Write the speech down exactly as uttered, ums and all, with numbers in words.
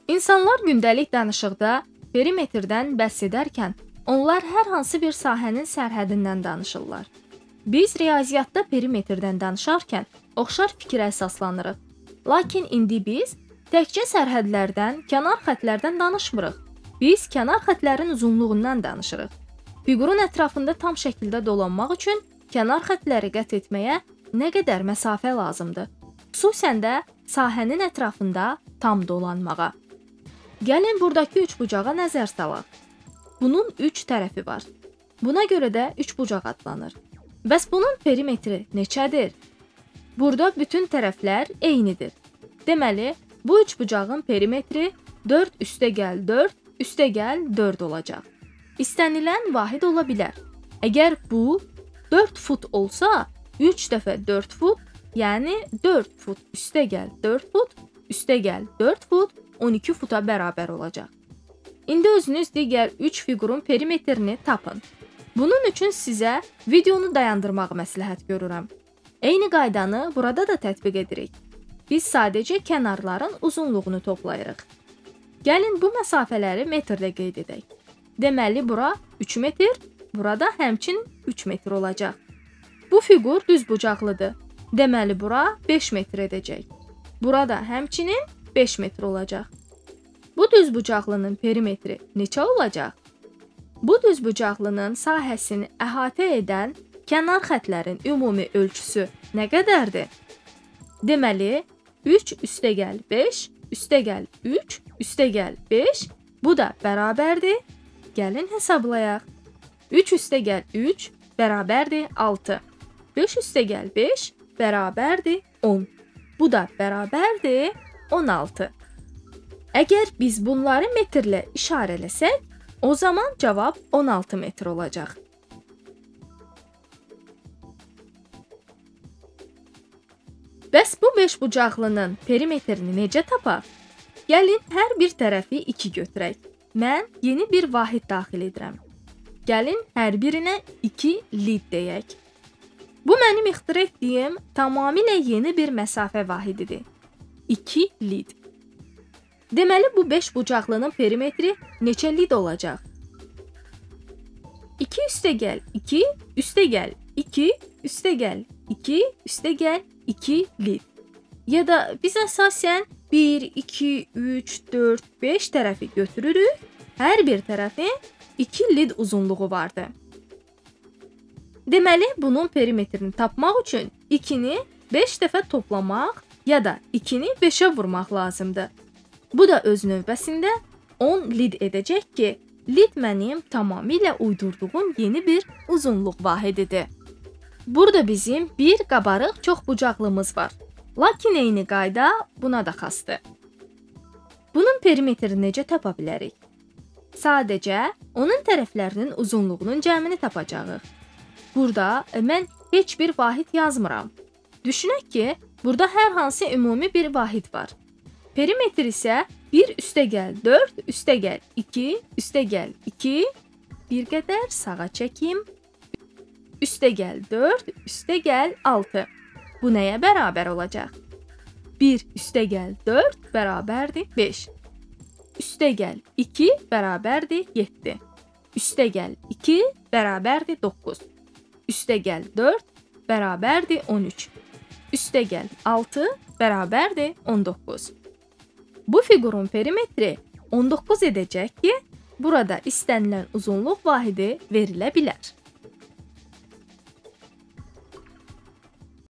İnsanlar gündəlik danışıqda perimetrdən bəhs edərkən, onlar hər hansı bir sahənin sərhədindən danışırlar. Biz riyaziyyatda perimetrdən danışarkən oxşar fikrə əsaslanırıq. Lakin indi biz təkcə sərhədlərdən, kənar xəttlərdən danışmırıq. Biz kənar xəttlərin uzunluğundan danışırıq. Fiqurun ətrafında tam şəkildə dolanmaq üçün kənar xəttləri qət etməyə nə qədər məsafə lazımdır? Xüsusən də sahənin ətrafında tam dolanmağa. Gəlin buradakı üçbucağa nəzər salaq. Bunun üç tərəfi var. Buna görə də üçbucaq adlanır. Bəs bunun perimetri neçədir? Burada bütün tərəflər eynidir. Deməli, bu üçbucağın perimetri dörd üstəgəl dörd üstəgəl dörd olacaq. İstənilən vahid ola bilər. Əgər bu dörd fut olsa, üç dəfə dörd fut, yəni dörd fut üstəgəl dörd fut üstəgəl dörd fut on iki futa bərabər olacaq. İndi özünüz digər üç fiqurun perimetrini tapın. Bunun üçün sizə videonu dayandırmağı məsləhət görürəm. Eyni qaydanı burada da tətbiq edirik. Biz sadəcə kənarların uzunluğunu toplayırıq. Gəlin bu məsafələri metrdə qeyd edək. Deməli, bura üç metr, burada həmçinin üç metr olacaq. Bu fiqur düzbucaqlıdır. Deməli, bura beş metr edəcək. Burada həmçinin beş metr olacaq. Bu düzbucaqlının perimetri neçə olacaq? Bu düzbucaqlının sahəsini əhatə edən kənar xəttlərin ümumi ölçüsü nə qədərdir? Deməli, üç üstəgəl beş, üstəgəl üç, üstəgəl beş, bu da bərabərdir. Gəlin hesablayaq. üç üstəgəl üç bərabərdir altı. beş üstəgəl beş bərabərdir on. Bu da bərabərdir on altı. Əgər biz bunları metrlə işarələsək, o zaman cavab on altı metr olacaq. Bəs bu beşbucaqlının perimetrini necə tapaq? Gəlin hər bir tərəfi iki götürək. Mən yeni bir vahid daxil edirəm. Gəlin hər birinə iki lid deyək. Bu mənim ixtira etdiyim tamamilə yeni bir məsafə vahididir. iki lid. Deməli, bu beşbucaqlının perimetri neçə lid olacaq? iki üstəgəl iki, üstəgəl iki, üstəgəl iki, üstəgəl iki lid. Ya da biz əsasən bir, iki, üç, dörd, beş tərəfi götürürük. Hər bir tərəfin iki lid uzunluğu vardır. Deməli, bunun perimetrini tapmaq üçün ikini beş dəfə toplamaq ya da ikini beşə vurmaq lazımdır. Bu da öz növbəsində on lid edəcək ki, lid mənim tamamilə uydurduğum yeni bir uzunluq vahididir. Burada bizim bir qabarıq çoxbucaqlımız var. Lakin eyni qayda buna da xasdır. Bunun perimetrini necə tapa bilərik? Sadəcə onun tərəflərinin uzunluğunun cəmini tapacağıq. Burada mən heç bir vahid yazmıram. Düşünək ki, burada hər hansı ümumi bir vahid var. Perimetr isə bir üstəgəl dörd, üstəgəl iki, üstəgəl iki, bir qədər sağa çəkim, üstəgəl dörd, üstəgəl altı. Bu nəyə bərabər olacaq? bir üstəgəl dörd bərabərdir beş. Üstəgəl iki bərabərdir yeddi. Üstəgəl iki bərabərdir doqquz. Üstəgəl dörd bərabərdir on üç. Üstəgəl altı bərabərdir on doqquz. Bu fiqurun perimetri on doqquz edəcək ki, burada istənilən uzunluq vahidi verilə bilər.